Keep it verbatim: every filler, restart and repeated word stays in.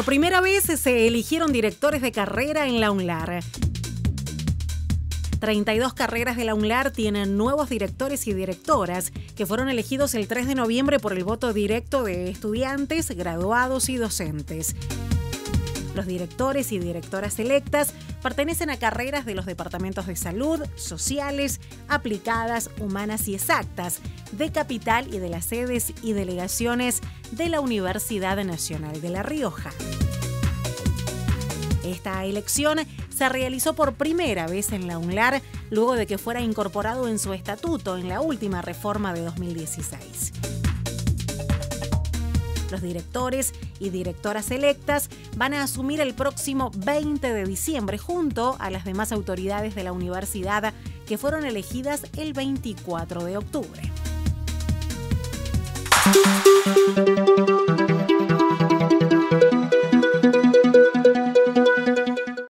primera vez se eligieron directores de carrera en la UNLAR. treinta y dos carreras de la UNLAR tienen nuevos directores y directoras que fueron elegidos el tres de noviembre por el voto directo de estudiantes, graduados y docentes. Los directores y directoras electas pertenecen a carreras de los departamentos de salud, sociales, aplicadas, humanas y exactas, de Capital y de las sedes y delegaciones de la Universidad Nacional de La Rioja. Esta elección se realizó por primera vez en la UNLAR luego de que fuera incorporado en su estatuto en la última reforma de dos mil dieciséis. Los directores y directoras electas van a asumir el próximo veinte de diciembre junto a las demás autoridades de la universidad que fueron elegidas el veinticuatro de octubre.